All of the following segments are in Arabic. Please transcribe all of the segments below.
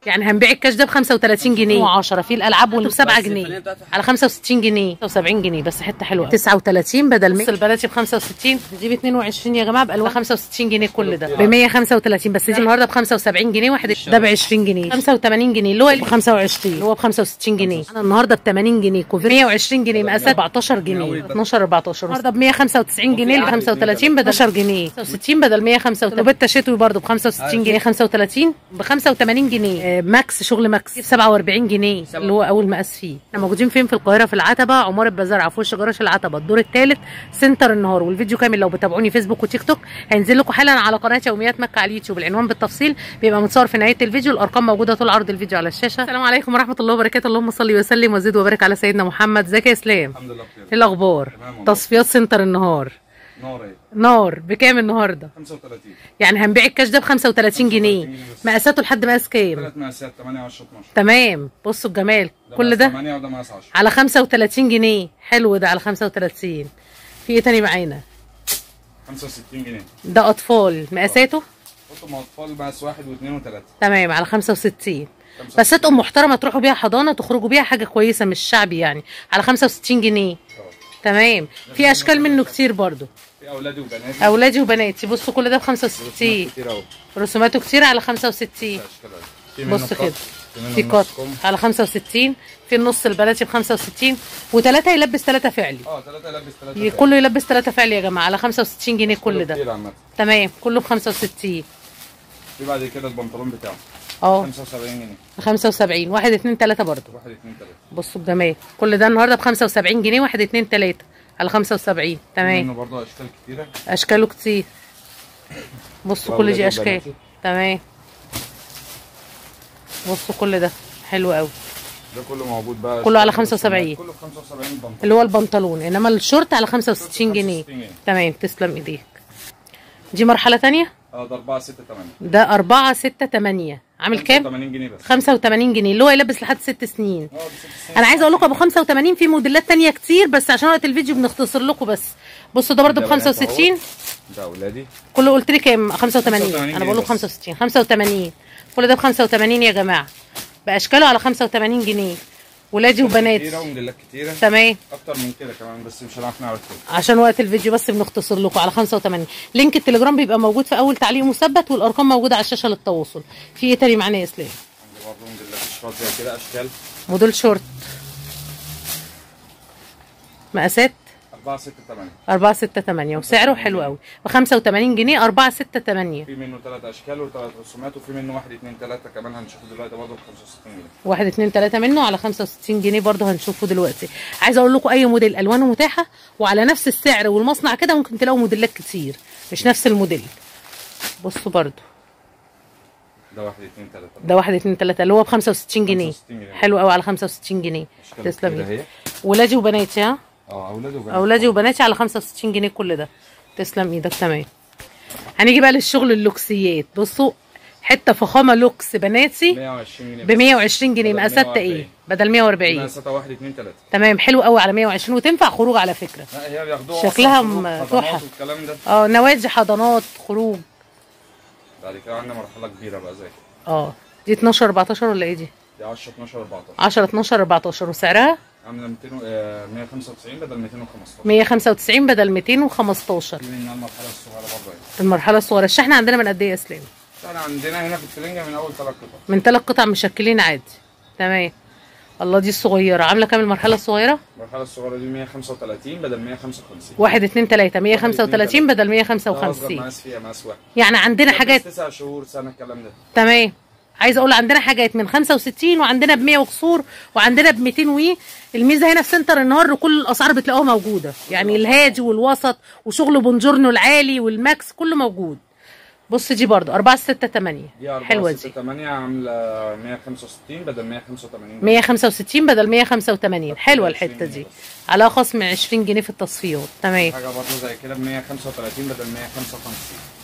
يعني هنبيع الكاش ده ب 35 جنيه و10 في الالعاب وال 7 جنيه على 65 جنيه 75 جنيه بس حته حلوه 39 بدل 100 البلاتي ب 65 دي ب 22 يا جماعه بالوان 65 جنيه كل ده ب 135 بس دي النهارده ب 75 جنيه واحد ده ب 20 جنيه 85 جنيه اللي هو ب 25 اللي هو ب 65 جنيه انا النهارده ب 80 جنيه كوفي 120 جنيه مقاسات 14 جنيه 12 14 النهارده ب 195 جنيه ل 35 بدل 10 جنيه 65 بدل 135 وبيتا شتوي برده ب 65 جنيه 35 ب 85 جنيه ماكس شغل ماكس ب 47 جنيه اللي هو اول مقاس فيه. احنا موجودين فين؟ في القاهره في العتبه عماره بازار في وش جراج العتبه الدور الثالث سنتر النهار. والفيديو كامل لو بتابعوني فيسبوك وتيك توك هينزل لكم حالا على قناه يوميات مكه على اليوتيوب. العنوان بالتفصيل بيبقى متصور في نهايه الفيديو. الارقام موجوده طول عرض الفيديو على الشاشه. السلام عليكم ورحمه الله وبركاته. اللهم صل وسلم وزد وبارك على سيدنا محمد. ازيك يا اسلام؟ الحمد لله بخير. ايه الاخبار؟ تصفيات سنتر النهار نار ايه؟ نار بكام النهارده؟ 35 يعني هنبيع الكاش ده ب 35 جنيه مقاساته لحد مقاس كام؟ 3 مقاسات 8 10 12 تمام. بصوا الجمال كل ده 8 وده مقاس 10 على 35 جنيه. حلو ده على 35. في ايه تاني معانا؟ 65 جنيه ده اطفال مقاساته؟ قطم اطفال مقاس 1 و2 و3 تمام على 65 بس تقوم محترمه تروحوا بيها حضانه تخرجوا بيها حاجه كويسه مش شعبي يعني على 65 جنيه. تمام. في اشكال منه كتير برضو في اولادي وبناتي. اولادي وبناتي. بصوا كل ده ب 65 كتير اهو رسوماته كتير على 65. بص كده في قط على 65 في النص البلاتي ب 65 و3 يلبس 3 فعلي. 3 يلبس 3 كله يلبس 3 فعلي يا جماعه على 65 جنيه كل ده. تمام كله ب 65. في بعد كده البنطلون بتاعه 75 جنيه 75 1 2 3 برضه 1 2 3. بصوا الجمال كل ده النهارده ب 75 جنيه 1 2 3 على 75. تمام. منه برضه اشكال كتيره اشكاله كتير. بصوا كل دي اشكال. تمام. بصوا كل ده حلو قوي. ده كله موجود بقى كله على 75 كله ب 75 بنطلون اللي هو البنطلون انما الشورت على 65 جنيه. تمام تسلم ايديك. دي مرحله ثانيه. ده 4 6 8 ده 4 6 8 عامل كام؟ 85 جنيه بس 85 جنيه اللي هو يلبس لحد 6 سنين. انا عايزه اقول لكم ابو 85 في موديلات ثانيه كتير بس عشان وقت الفيديو بنختصر لكم بس. بصوا ده برده ب 65. ده اولادي كله قلت لي كام؟ 85 انا بقول له 65 85 كل ده ب 85 يا جماعه باشكاله على 85 جنيه. ولادي وبناتي كتيره وموديلات كتيره. تمام. اكتر من كده كمان بس مش هنعرف نعرض كده عشان وقت الفيديو بس بنختصر لكم على 85. لينك التليجرام بيبقى موجود في اول تعليق مثبت والارقام موجوده على الشاشه للتواصل. في ايه تاني معانا يا اسلام؟ عندي برضه موديلات شورت زي كده اشكال موديل شورت مقاسات 4 6 8 4 6 8 وسعره حلو قوي ب 85 جنيه 4 6 8. في منه 3 اشكال و3 رسومات وفي منه 1 2 3 كمان هنشوفه دلوقتي برضه ب 65 جنيه 1 2 3 منه على 65 جنيه برضه هنشوفه دلوقتي. عايزه اقول لكم اي موديل الوانه متاحه وعلى نفس السعر والمصنع كده ممكن تلاقوا موديلات كتير مش نفس الموديل. بصوا برضه ده 1 2 3 ده 1 2 3 اللي هو ب 65 جنيه حلو قوي على 65 جنيه. تسلم. ولادي وبناتي ها اولادي وبناتي على 65 جنيه كل ده. تسلم ايدك. تمام. هنيجي بقى للشغل اللوكسيات. بصوا حته فخامه لوكس بناتي 120 جنيه ب 120 جنيه مقاسات ايه؟ بدل 140 مقاسات 1 2 3 تمام حلو قوي على 120 وتنفع خروج على فكره. لا هي بياخدوها شكلها مفتوحه والكلام ده نوادي حضانات خروج. بعد كده عندنا مرحله كبيره بقى زي دي 12 14 ولا ايه دي؟ دي 10 12 14 10 12 14 وسعرها عامله 195 بدل 215 195 بدل 215. دي من المرحله الصغيره برضه. المرحله الصغيره. الشحن عندنا من قد ايه يا اسلام؟ احنا عندنا هنا في الفلنجه من اول 3 قطع من 3 قطع مشكلين عادي. تمام. الله دي الصغيره عامله كام المرحله الصغيره؟ المرحله الصغيره دي 135 بدل 155 1 2 3 135 بدل 155 مقاس فيها مقاس واحد. يعني عندنا حاجات 9 شهور سنه الكلام ده. تمام. عايزه اقول عندنا حاجات من 65 وعندنا ب 100 وكسور وعندنا ب 200 الميزه هنا في سنتر النهار كل الاسعار بتلاقوها موجوده يعني الهادي والوسط وشغل بونجورنو العالي والماكس كله موجود. بص دي برضو 4 6 8 حلوه دي 4 6 8 عامله 165 بدل 185 165 بدل 185 حلوه الحته دي على خصم 20 جنيه في التصفيات. تمام. حاجه برضه زي كده ب 135 بدل 155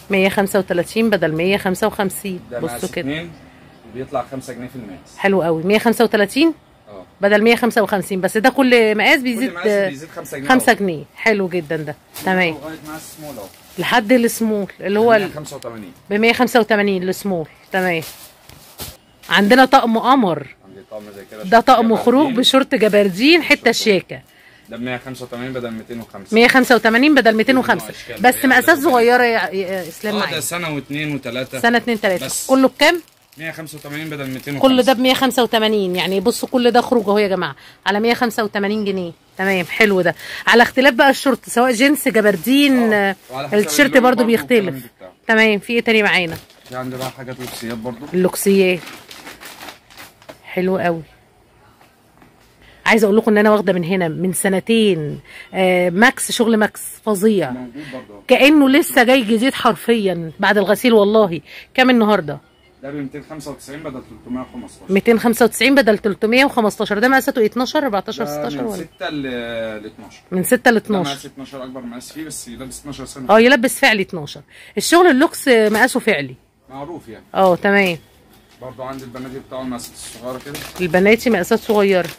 135 بدل 155. بصوا كده بيطلع 5 جنيه في المقاس حلو قوي 135 بدل 155 بس ده كل مقاس بيزيد 5 جنيه حلو جدا ده. تمام. لحد السمول اللي هو 185 ب 185 السمول. تمام. عندنا طقم قمر، عندي طقم زي كده، ده طقم خروج بشورت جبردين حته شياكه. ده ب 185 بدل 205. 185 بدل 205 بس مقاسات صغيره يا اسلام معايا. ده سنه واثنين وثلاثه. سنه 2 3 كله بكام؟ 185 بدل 205. كل ده ب 185 يعني. بصوا كل ده خروج اهو يا جماعه على 185 جنيه. تمام حلو ده. على اختلاف بقى الشورت سواء جينز جبردين التيشيرت برضو بيختلف. تمام. في ايه تاني معانا؟ في عندي بقى حاجات لوكسيات برضو. اللوكسيات حلو قوي. عايزه اقول لكم ان انا واخده من هنا من سنتين ماكس، شغل ماكس فظيع كانه لسه جاي جديد حرفيا بعد الغسيل. والله كام النهارده؟ ده ب 295 بدل 315. 295 بدل 315. ده مقاساته 12 14 16 من ولا 6 ل 12. من 6 ل 12. مقاس 12 اكبر مقاس فيه، بس يلبس 12 سنه. يلبس فعلي 12. الشغل اللوكس مقاسه فعلي معروف يعني. تمام. برضو عندي البناتي بتاعه المقاسات الصغيره كده. البناتي مقاسات صغيره.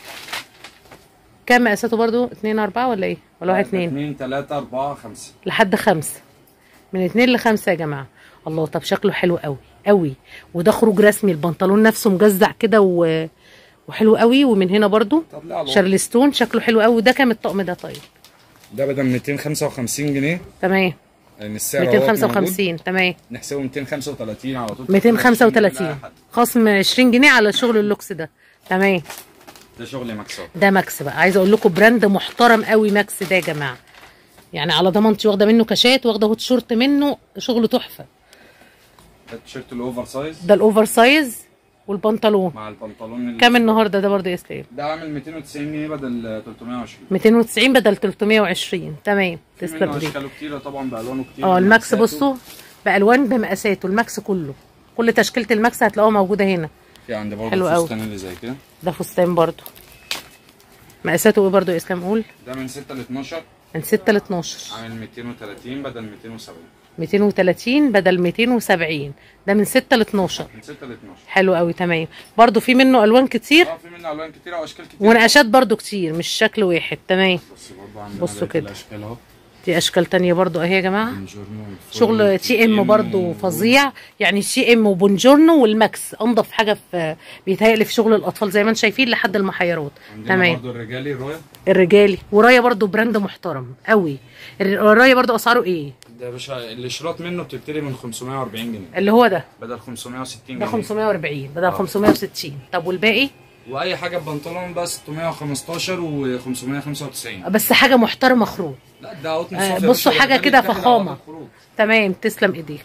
كام مقاساته برضو؟ 2 4 ولا ايه؟ ولا 1 2؟ 2 3 4 5 لحد 5. من 2 ل 5 يا جماعه. الله. طب شكله حلو قوي قوي. وده خروج رسمي، البنطلون نفسه مجزع كده وحلو قوي. ومن هنا برضو شارلستون شكله حلو قوي. ده كام الطقم ده طيب؟ ده بدل 255 جنيه. تمام. يعني السعر 255. تمام. نحسبه 235 على طول. 235 خصم 20 جنيه على شغل اللوكس ده. تمام. ده شغل ماكس. ده ماكس بقى. عايزه اقول لكم براند محترم قوي ماكس ده يا جماعه. يعني على ضمانتي واخده منه كاشات، واخده هوت شورت منه شغله تحفه. ده التيشيرت الاوفر سايز. ده الاوفر سايز والبنطلون. مع البنطلون كام النهارده ده برضه يا اسلام؟ ده عامل 290 جنيه بدل 320. 290 بدل 320. تمام. تسلم ايديك. اشكاله كتيره طبعا بالوانه كتير. الماكس بصوا بالوان بمقاساته. الماكس كل تشكيله الماكس هتلاقوها موجوده هنا. في عندي برضه فستان اللي زي كده. ده فستان برضه. مقاساته ايه برضه يا اسلام؟ قول. ده من 6 ل 12. من 6 ل 12. عامل 230 بدل 270. 230 بدل 270. ده من 6 ل 12. من 6 ل 12. حلو قوي. تمام. برضو في منه الوان كتير. في منه الوان كتير واشكال كتير ونقاشات برضو كتير، مش شكل واحد. تمام. بصوا كده. دي اشكال تانية برضو اهي يا جماعه. شغل تي ام برضو فظيع. يعني تي ام وبونجورنو والماكس انضف حاجه في بيتهيألي في شغل الاطفال زي ما انتم شايفين لحد المحيرات. تمام. برضو الرجالي الرجالي ورايا برضو براند محترم قوي. الرايه برضو اسعاره ايه؟ ده يا باشا الاشراط منه بتبتدي من 540 جنيه. اللي هو ده بدل 560 جنيه. ده 540 بدل 560. طب والباقي؟ واي حاجه ببنطلون بقى 615 و 595. بس حاجه محترمه خروج. لا ده اوت بصوا حاجه كده فخامه. تمام. تسلم ايديك.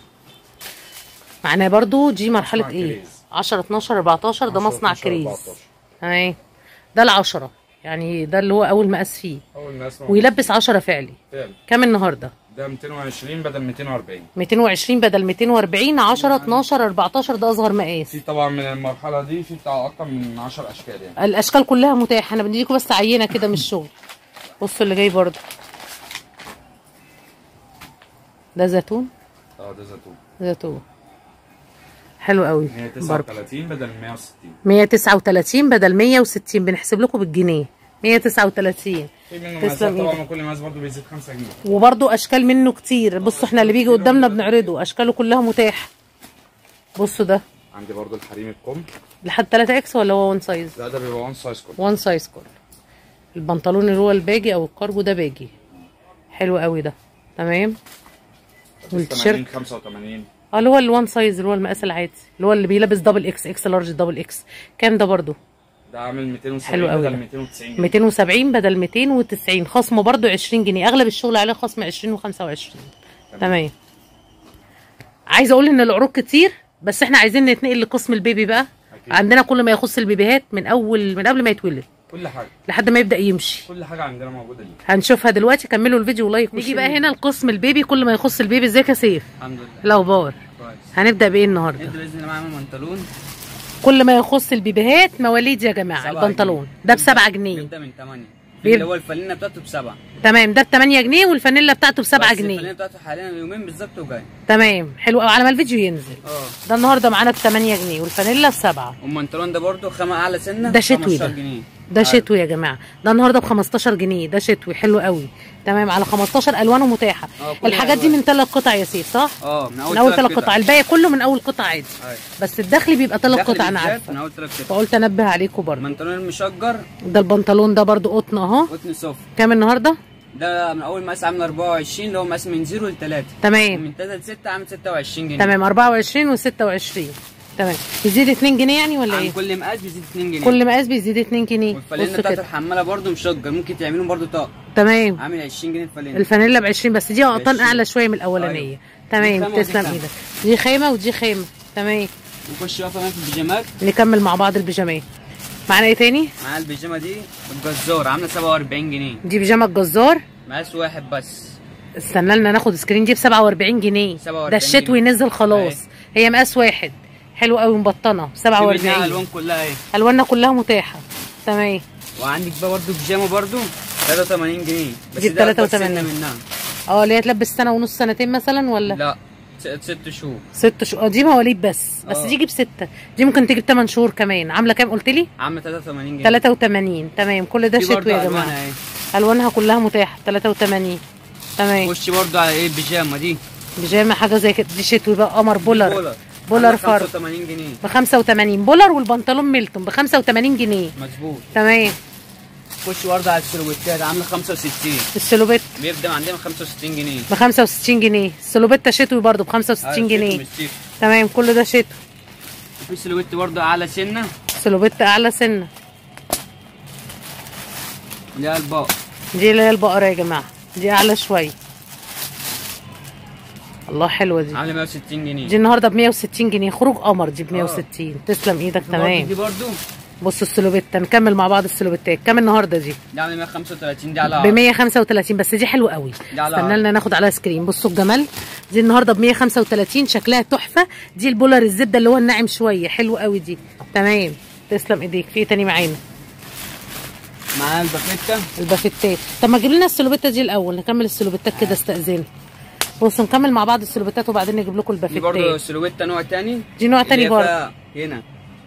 معانا برضو دي مرحله ايه؟ 10 12 14. ده مصنع كريز. تمام. ده ال10 يعني ده اللي هو اول مقاس فيه. ويلبس 10 فعلي. كام النهارده؟ ده 220 بدل 240. 220 بدل 240. 10 12 14 ده اصغر مقاس. في طبعا من المرحله دي في بتاع اكتر من 10 اشكال يعني. الاشكال كلها متاحه. انا بديكم بس عينه كده من الشغل. بصوا اللي جاي برضه. ده زيتون. ده زيتون. زيتون حلو قوي. 139 بدل 160. 139 بدل 160. بنحسب لكم بالجنيه. 139. في منه مقاسات طبعا وكل مقاس برضه بيزيد 5 جنيه. وبرضه اشكال منه كتير. بصوا احنا اللي بيجي قدامنا بنعرضه. اشكاله كلها متاحه. بصوا ده. عندي برضه الحريم الكم لحد 3 اكس ولا هو 1 سايز؟ لا ده بيبقى 1 سايز كله. 1 سايز كله. البنطلون اللي هو الباجي او الكارجو ده باجي. حلو قوي ده. تمام. والتيشيرت 85. اللي هو ال1 سايز اللي هو المقاس العادي اللي هو اللي بيلبس دبل اكس، اكس لارج، دبل اكس. كام ده برضه؟ ده عامل 270 بدل 290 جنيه. 270 بدل 290. خصم برضه 20 جنيه. اغلب الشغل عليه خصم 20 و25. تمام. عايزه اقول ان العروض كتير بس احنا عايزين نتنقل لقسم البيبي بقى. أكيد. عندنا كل ما يخص البيبيهات من قبل ما يتولد. كل حاجه لحد ما يبدا يمشي. كل حاجه عندنا موجوده دي. هنشوفها دلوقتي. كملوا الفيديو ولايك. نيجي بقى هنا لقسم البيبي كل ما يخص البيبي. ازيك يا سيف؟ الحمد لله. الاخبار؟ كويس. هنبدا بايه النهارده؟ باذن الله معانا بنطلون. كل ما يخص البيبيهات مواليد يا جماعه. البنطلون ده ب7 جنيه. بيبدا من 8. اللي هو الفانيلا بتاعته ب7. تمام. ده ب8 جنيه والفانيلا بتاعته ب7 جنيه. الفانيلا بتاعته حاليا يومين بالظبط وجاي. تمام. حلو قوي على ما الفيديو ينزل. ده النهارده معانا ب8 جنيه والفانيلا ب7. والبنطلون ده برده خامه اعلى سنه. ده شتوي ده. ده شتوي يا جماعه، ده النهارده ب 15 جنيه، ده شتوي حلو قوي. تمام، على 15 الوانه متاحه. الحاجات دي من 3 قطع يا سيف صح؟ من اول 3 قطع، الباقي كله من اول قطع عادي. بس الداخلي بيبقى 3 قطع انا عارفه، من اول 3 قطع. فقلت انبه عليكم برضه. البنطلون المشجر ده البنطلون ده برضه قطن اهو. قطن صفر. كام النهارده؟ ده من اول مقاس عامل 24 اللي هو مقاس من 0 ل 3. تمام. من 3 ل 6 عامل 26 جنيه. تمام، 24 و26. تمام، يزيد 2 جنيه يعني ولا ايه؟ كل مقاس بيزيد 2 جنيه. كل مقاس بيزيد 2 جنيه. والفانلة بتاعت الحماله برده مشجر، ممكن تعملهم برده طقم. تمام. عامل 20 جنيه الفانلة. الفانيلا ب 20 بس دي قطن اعلى شويه من الاولانيه. أيوة. تمام، تسلم ايدك. دي خيمه ودي خيمه. تمام. نخش بقى كمان في البيجامات. نكمل مع بعض البيجامات. معانا ايه تاني؟ معانا البيجامه دي الجزار عامله 47 جنيه. دي بيجامه الجزار مقاس واحد بس. استنى لنا ناخد سكرين. دي ب 47 جنيه. 47 ده الشتوي نزل خلاص. هي مقاس واحد، حلو قوي مبطنه ب 47. الالوان كلها اهي، الواننا كلها متاحه. تمام. وعندك بقى برده بيجامه برده 83 جنيه بس دي ب 83 منها. اللي هي تلبس سنه ونص سنتين مثلا ولا؟ لا 6 شهور. 6 شهور. دي مواليد بس دي جيب 6. دي ممكن تجيب 8 شهور كمان. عامله كام قلت لي؟ عامله 83 جنيه. 83. تمام، كل ده شتوي يا جماعه. الوانها كلها متاحه 83. تمام. خش برده على ايه البيجامه دي؟ بيجامه حاجه زي كده. دي شتوي بقى قمر بولر فرق 85 جنيه. ب 85 بولر، والبنطلون ميلتون ب 85 جنيه. مظبوط. تمام. خش برده على السلوبيتات عامله 65. السلوبيت بيبدا عندنا ب 65 جنيه. ب 65 جنيه. السلوبيتا شتوي برده ب 65 جنيه. تمام، كل ده شتوي. وفي سلوبيت برده اعلى سنه. سلوبيت اعلى سنه. دي البقر. دي اللي هي البقره يا جماعه، دي اعلى شويه. الله حلوه دي. عامله 160 جنيه. دي النهارده ب 160 جنيه، خروج قمر دي ب 160. تسلم ايدك. تمام. دي برده بصوا السلوبيتا، نكمل مع بعض السلوبيتات. كام النهارده دي؟ دي عامله 135. دي على ب 135 بس دي حلوه قوي. استنى لنا ناخد عليها سكرين. بصوا الجمال. دي النهارده ب 135، شكلها تحفه. دي البولر الزبده اللي هو الناعم شويه، حلو قوي دي. تمام، تسلم ايديك. في ايه تاني معانا؟ معانا البافتات. طب ما تجيب لنا السلوبيتا دي الاول، نكمل السلوبيتات كده. استاذن. بصوا نكمل مع بعض السلوبيتات وبعدين نجيب لكم البافتات. دي برضه سلوبيتا نوع تاني. دي نوع تاني برضه. هنا.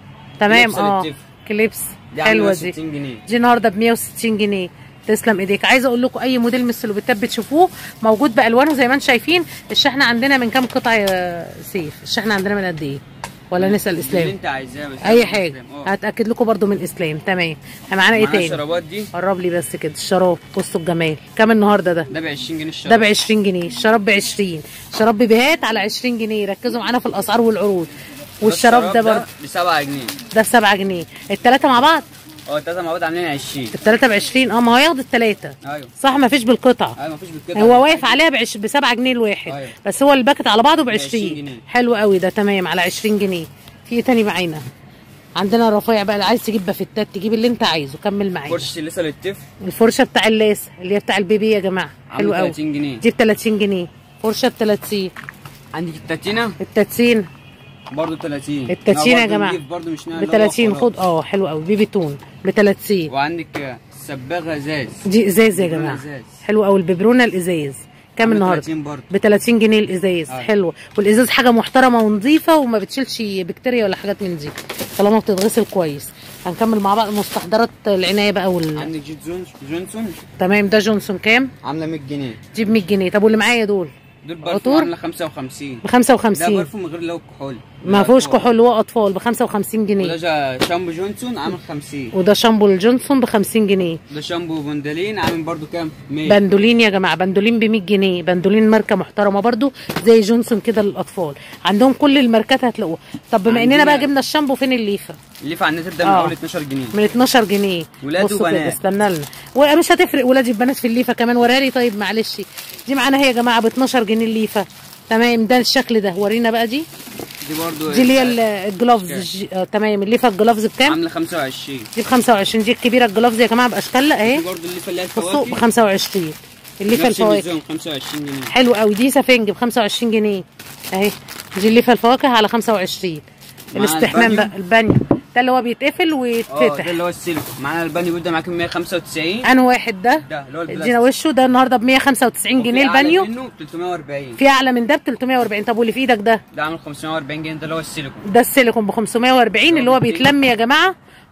تمام. كليبس حلوه دي. دي النهارده ب 160 جنيه. تسلم ايديك. عايزه اقول لكم اي موديل من السلوبيتات بتشوفوه موجود بالوانه زي ما انتم شايفين. الشحن عندنا من كام قطعه يا سيف؟ الشحن عندنا من قد ايه؟ ولا نسال اسلام؟ اللي انت عايزاه بس. اي حاجه هتاكد لكم برده من اسلام. تمام. معانا ايه تاني؟ الشرابات دي. قرب لي بس كده. الشراب بصوا الجمال. كام النهارده ده؟ ده ب 20 جنيه الشراب. ده ب 20 جنيه. الشراب ب 20. شراب بيبيهات على 20 جنيه. ركزوا معانا في الاسعار والعروض. والشراب ده برده ب 7 جنيه. ده ب 7 جنيه. الثلاثه مع بعض؟ الثلاثه مع بعض عاملين 20. الثلاثه ب 20. ما هو هياخد الثلاثه. ايوه صح، ما فيش بالقطعه. ايوه ما فيش بالقطعه. هو واقف عليها ب 7 جنيه الواحد. أيوة. بس هو الباكت على بعضه ب 20 جنيه. حلو قوي ده. تمام، على 20 جنيه. في ايه تاني معانا؟ عندنا الرفايع بقى. اللي عايز تجيب بافتات تجيب اللي انت عايزه. كمل معايا. فرشه اللثه للطفل. الفرشه بتاع اللثه اللي هي بتاع البيبي يا جماعه، حلو قوي. 30 جنيه. دي ب 30 جنيه. فرشه ب 30. عندك التاتينه. التاتين برضه 30. التاتين يا جماعه ب 30. خد حلو قوي. بيبي تون ب 30. وعندك الصباغه ازاز. دي ازاز يا جماعه، حلو قوي. الببرونه الازاز كام النهارده؟ ب 30 جنيه الازاز. حلوه. والازاز حاجه محترمه ونظيفه وما بتشيلش بكتيريا ولا حاجات من دي طالما بتتغسل كويس. هنكمل مع بعض مستحضرات العنايه بقى عندك جونسون. تمام. ده جونسون كام؟ عامله 100 جنيه. دي ب 100 جنيه. طب واللي معايا دول برفان عامله 55. ب 55. ده برفان من غير اللي هو كحول. ما فيهوش كحول، هو اطفال ب 55 جنيه. وده شامبو جونسون عامل 50. وده شامبو الجونسون ب 50 جنيه. ده شامبو بندولين عامل برضو كام؟ 100. بندولين يا جماعه، بندولين ب 100 جنيه. بندولين ماركه محترمه برضو زي جونسون كده للاطفال. عندهم كل الماركات هتلاقوها. طب بما اننا بقى جبنا الشامبو، فين الليفه؟ الليفه عندنا تبدا من اول 12 جنيه. من 12 جنيه. ولاد وبنات. استنى لنا ومش هتفرق ولادي وبنات في الليفه كمان. ورالي طيب معلش. دي معانا هي يا جماعه ب 12 جنيه الليفه. تمام. ده الشكل ده. ورينا بقى دي برضو. دي اللي هي الجلافز. تمام. الليفه الجلافز بكام؟ عامله 25. دي ب 25. دي الكبيره الجلافز يا جماعه باشكالها اهي. دي برضو الليفه اللي هي الفواكه ب 25. الليفه الفواكه 25 جنيه. حلو قوي. دي سفنج ب 25 جنيه اهي. دي الليفه الفواكه على 25. الاستحمام بقى البانيو ده اللي هو بيتقفل ويتفتح. ده اللي هو السيليكون. معانا البانيو بيبدا معاك ب 195. انهي واحد ده؟ ده اللي هو البلاستيك. ادينا وشه. ده النهارده ب 195 جنيه البانيو. في اعلى منه ب 340. في اعلى من ده ب 340. طب واللي في ايدك ده؟ ده عامل 540 جنيه. ده اللي هو السيليكون. ده السيليكون ب 540 اللي هو بيتلم يا جماعه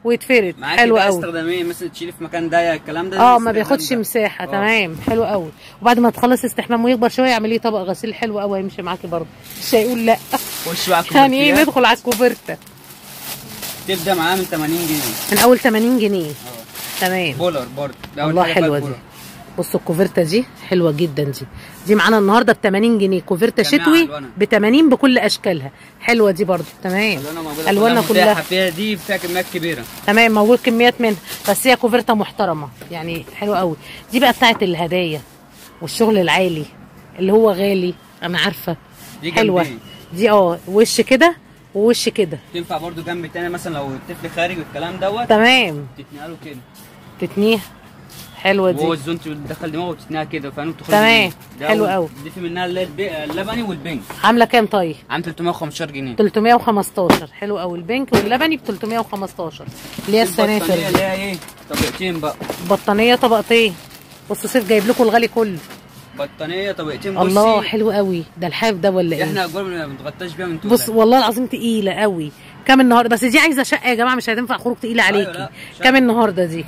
ويتفرد. معاكي حلو بقى قوي. استخداميه مثلا تشيلي في مكان ضيق الكلام ده. ما بياخدش مساحه. تمام حلو قوي. وبعد ما تخلص استحمام ويكبر شويه اعمليه طبق غسيل حلو قوي هيمشي معاكي برضه، مش هيقول لا. خش بقى يعني ايه ندخل على الكوفرته. تبدا معاها من 80 جنيه. من اول 80 جنيه. تمام. بولر برضه. والله حلوه دي. بصوا الكوفرته دي حلوه جدا. دي معانا النهارده ب 80 جنيه، كوفرته شتوي ب 80 بكل اشكالها. حلوه دي برضو. تمام. الوانها كلها فيها دي فيها كميات كبيره. تمام موجود كميات منها، بس هي كوفرته محترمه يعني حلوه قوي. دي بقى بتاعت الهدايا والشغل العالي اللي هو غالي، انا عارفه. دي حلوه جنبين. دي وش كده ووش كده. تنفع برضو جنب تاني مثلا لو الطفل خارج والكلام دوت. تمام. تتنقله كده. تتنيه. حلوه دي. وهو الزونت بتدخل دماغه وبتتنيها كده فاهم بتخرج. تمام حلو قوي. دي في منها اللبني والبنك. عامله كام طيب؟ عامله 315 جنيه. 315. حلو قوي. البنك واللبني ب 315 اللي هي السنافر دي. اللي هي ايه؟ طبقتين بقى. بطانيه طبقتين. بصوا سيف جايب لكم الغالي كله. بطانيه طبقتين. بصي الله حلو قوي. ده الحاف ده ولا ايه؟ احنا اجوار ما بنتغطاش بيها من طول. بص والله العظيم تقيله قوي. كام النهارده؟ بس دي عايزه شقه يا جماعه، مش هتنفع خروج تقيله عليكي. أيوة كام النهارده دي؟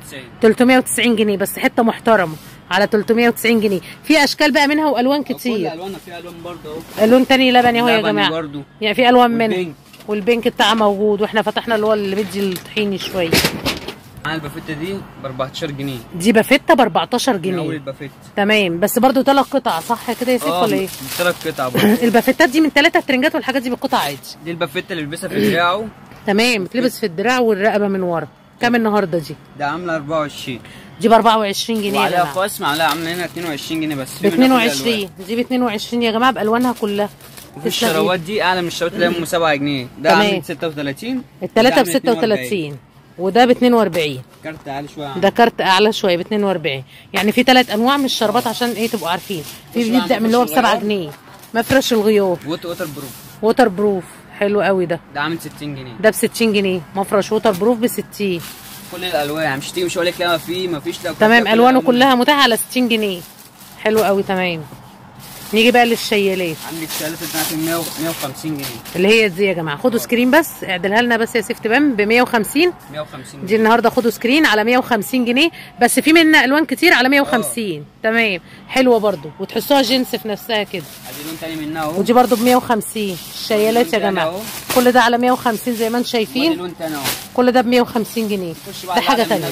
390 جنيه بس حته محترمه على 390 جنيه. في اشكال بقى منها والوان كتير. كل الوانها في الوان برضه اهو. لون تاني لبني اهو يا جماعه برضه. يعني في الوان منها. والبنك بتاعها موجود، واحنا فتحنا اللي هو اللي بيدي الطحيني شويه. معانا البافيتا دي ب 14 جنيه. دي بافيتا ب 14 جنيه. اول البافيتا. تمام بس برضو 3 قطع صح كده يا سيف ولا ايه؟ 3 قطع برضه. البافيتات دي من 3 ترنجات والحاجات دي بالقطع عادي. دي البافيتا اللي بيلبسها في دراعه. تمام بتلبس في الدراع والرقبه من ورا. كام النهارده دي؟ ده عامله 24. دي ب 24 جنيه وعليها خصم عامله هنا 22 جنيه بس. ب 22. دي ب 22 يا جماعه بالوانها كلها. وفي الشراوات دي اعلى من الشراوات اللي هي ام 7 جنيه. ده عامل 36. الثلاثه ب 36 وده ب 42. كارت اعلى شويه. ده كارت اعلى شويه ب 42. يعني في 3 انواع من الشربات عشان ايه تبقوا عارفين. في بيبدا من اللي هو ب 7 جنيه. مفرش الغيار. ووتر بروف. ووتر بروف حلو قوي ده. ده عامل 60 جنيه. ده ب 60 جنيه مفرش ووتر بروف ب 60. كل الالوان مش هقول لك لا ما فيش لا. تمام الوانه كلها متاحه على 60 جنيه. حلو قوي. تمام. نيجي بقى للشيالات. عندك شيالات بتاعت 150 جنيه اللي هي دي يا جماعه. خدوا سكرين بس اعدلها لنا بس يا سيف تبان ب 150. 150 جنيه. دي النهارده خدوا سكرين على 150 جنيه بس في منها الوان كتير على 150. تمام حلوه برضو وتحسوها جنس في نفسها كده. ادي لون تاني منها اهو. ودي برضو ب 150 الشيالات يا جماعه. كل ده على 150 زي ما انتم شايفين. لون تاني اهو. كل ده ب 150 جنيه. ده حاجه ثانيه.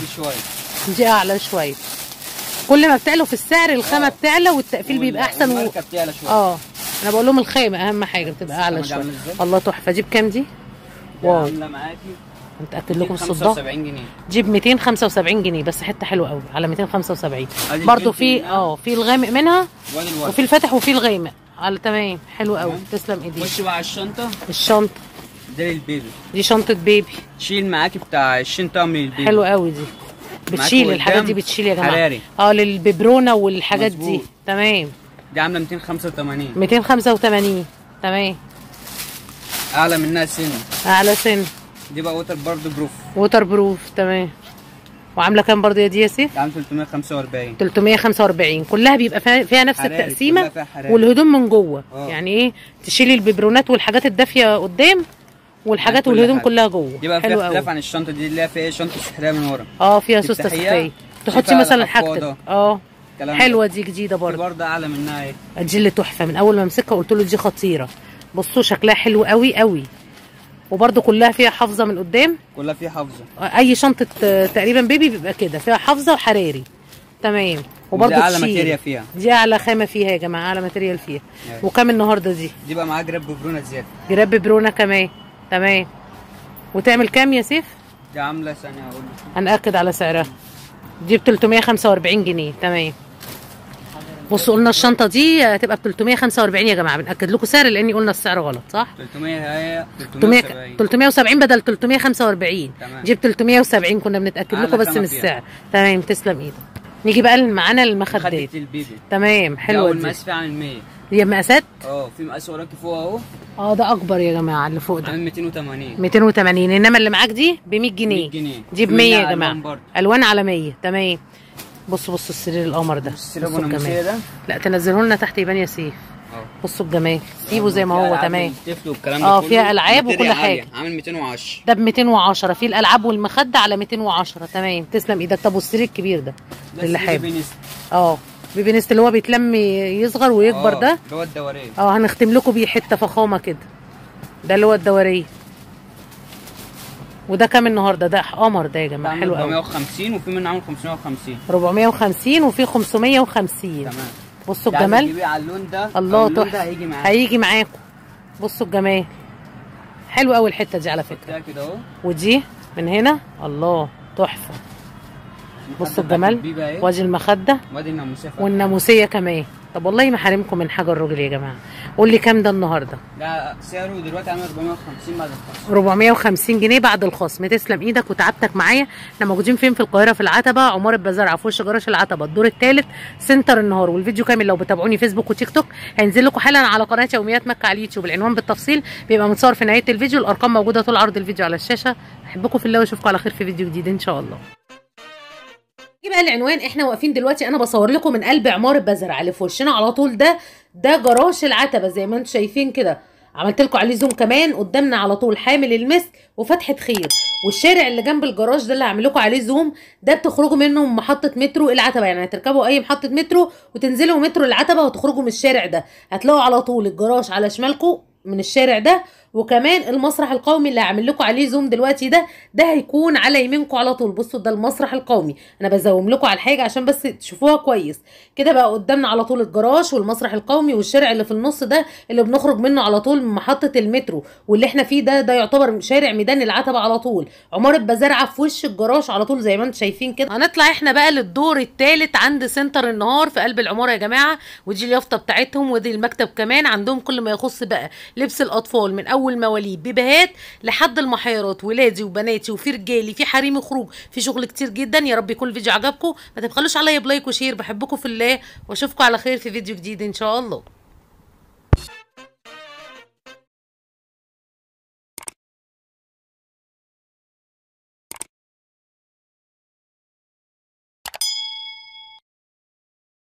دي اعلى شويه. كل ما بتعلوا في السعر الخامه بتعلى والتقفيل بيبقى احسن. والماركه بتعلى شويه. انا بقول لهم الخامه اهم حاجه بتبقى اعلى شويه. الله تحفه. دي بكام دي؟ واو عامله معاكي متاكد لكم الصداع. 275 جنيه. دي ب 275 جنيه بس حته حلوه قوي على 275. برضو في في الغامق منها وفي الفاتح وفي الغامق على. تمام حلو قوي. تسلم ايديك. خش بقى على الشنطه. الشنطه ده للبيبي. دي شنطه بيبي. تشيل معاكي بتاع 20 طقم للبيبي. حلو قوي. دي بتشيل الحاجات دي بتشيل يا جماعه. حراري. للببرونه والحاجات دي. تمام. دي عامله 285. 285. تمام. اعلى منها سن. اعلى سن. دي بقى ووتر برضه بروف. ووتر بروف. تمام. وعامله كام برضه يا دي يا سيف؟ عامله 345. 345 كلها بيبقى فيها نفس التقسيمه والهدوم من جوه. يعني ايه تشيلي الببرونات والحاجات الدافيه قدام والحاجات والهدوم كلها جوه. دي بقى فيها اختلاف عن الشنطه دي اللي هي فيها شنطه سحريه من ورا. فيها سوسته سحريه تحطي مثلا حاجتك. حلوه دي جديده برضه. دي برضه اعلى منها ايه. دي اللي تحفه. من اول ما امسكها قلت له دي خطيره. بصوا شكلها حلو قوي قوي. وبرده كلها فيها حافظه من قدام. كلها فيها حافظه. اي شنطه تقريبا بيبي بيبقى كده فيها حافظه وحراري. تمام. وبرده دي اعلى ماتيريال فيها. دي اعلى خامه فيها يا جماعه. اعلى ماتيريال فيها. وكام النهارده دي؟ دي بقى معاها جراب ببرونه زياده. جراب ببرونه كمان. تمام. وتعمل كام يا سيف؟ دي عامله ثانيه هقول لك. هنأكد على سعرها. دي ب 345 جنيه. تمام. بصوا قلنا الشنطه دي هتبقى ب 345 يا جماعه. بنأكد لكم سعر لاني قلنا السعر غلط صح؟ 370 بدل 345. تمام. دي ب 370 كنا بنتأكد لكم بس من السعر. تمام تسلم ايدك. نيجي بقى معانا المخدات. تمام حلوه دي. المقاس فيها عامل 100. هي مقاسات؟ في مقاس وراكي فوق اهو. ده اكبر يا جماعه اللي فوق ده. عامل 280. 280 انما اللي معاك دي ب 100 جنيه. 100 جنيه. دي ب 100 يا جماعه. الوان على 100. تمام. بصوا السرير القمر ده. السرير ده. لا تنزله لنا تحت يبان يا سيف. بصوا الجمال، سيبه زي ما هو تمام. الطفل والكلام ده فيها العاب وكل حاجه. عامل 210. ده ب 210 في الالعاب والمخده على 210. تمام، تسلم ايدك. طب والسرير الكبير ده اللي حابب؟ بيبي نست اللي هو بيتلم يصغر ويكبر ده، اللي هو الدوريه. هنختم لكم بيه حته فخامه كده. ده اللي هو الدوريه. وده كام النهارده؟ ده قمر ده يا جماعه، حلو قوي. 450 وفي منه عامل 550. 450 وفي 550. تمام. بصوا الجمال. تجيبيه على اللون ده. الله تحفه. هيجي معاكم. بصوا الجمال، حلو قوي الحته دي على فكره. كده اهو. ودي من هنا الله تحفه. بصوا الجمال، وادي المخده وادي الناموسيه والناموسيه كمان. طب والله ما حارمكم من حاجه الراجل يا جماعه. قول لي كام ده النهارده؟ ده سعره دلوقتي عامل 450 بعد الخصم. 450 جنيه بعد الخصم. تسلم ايدك وتعبتك معايا. احنا موجودين فين؟ في القاهره، في العتبه، عماره بزرعه، في وش جراج العتبه، الدور الثالث، سنتر النهار. والفيديو كامل لو بتابعوني فيسبوك وتيك توك هينزل لكم حالا على قناه يوميات مكه على اليوتيوب. العنوان بالتفصيل بيبقى متصور في نهايه الفيديو. الارقام موجوده طول عرض الفيديو على الشاشه. احبكم في الله واشوفكم على خير في فيديو جديد ان شاء الله. ايه بقى العنوان؟ احنا واقفين دلوقتي، انا بصور لكم من قلب عماره بزرع اللي في وشنا على طول. ده جراج العتبه زي ما انتم شايفين كده. عملت لكم عليه زوم كمان. قدامنا على طول حامل المسك وفتحه خير. والشارع اللي جنب الجراج ده اللي هعمل لكم عليه زوم ده بتخرجوا منه من محطه مترو العتبه. يعني هتركبوا اي محطه مترو وتنزلوا مترو العتبه وتخرجوا من الشارع ده. هتلاقوا على طول الجراج على شمالكم من الشارع ده. وكمان المسرح القومي اللي هعمل لكم عليه زوم دلوقتي ده هيكون على يمينكم على طول. بصوا ده المسرح القومي. انا بزوم لكم على الحاجه عشان بس تشوفوها كويس كده. بقى قدامنا على طول الجراج والمسرح القومي والشارع اللي في النص ده اللي بنخرج منه على طول من محطه المترو. واللي احنا فيه ده يعتبر شارع ميدان العتبه على طول. عماره بزرعه في وش الجراج على طول زي ما انتم شايفين كده. هنطلع احنا بقى للدور الثالث عند سنتر النهار في قلب العماره يا جماعه. ودي اليافطه بتاعتهم ودي المكتب كمان. عندهم كل ما يخص بقى لبس الاطفال من اول مواليد بيبيهات لحد المحيرات، ولادي وبناتي وفي رجالي في حريمي خروج، في شغل كتير جدا. يا رب يكون الفيديو عجبكم. ما تبخلوش عليا بلايك وشير. بحبكم في الله واشوفكم على خير في فيديو جديد ان شاء الله.